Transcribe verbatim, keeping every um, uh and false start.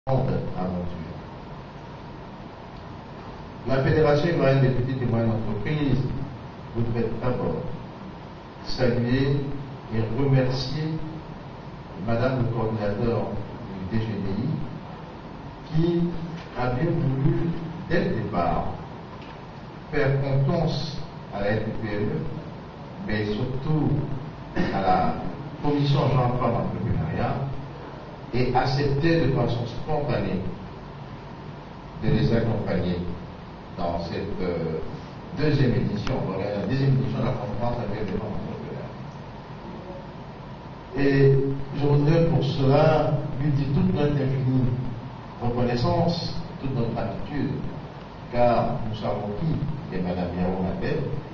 aventure. La Fédération ivoirienne des petites et moyennes entreprises voudrait d'abord saluer et remercier Madame le coordinateur du D G D I qui a bien voulu, dès le départ, faire confiance à la F P P E, mais surtout à la Commission Jean-Emploi d'entrepreneuriat, et accepter de façon spontanée de les accompagner dans cette euh, deuxième édition, la deuxième édition de la conférence annuelle des membres entrepreneurs. Et je voudrais pour cela lui dire toute notre infinie reconnaissance, toute notre gratitude, car nous savons qui est Madame Yao Mabel,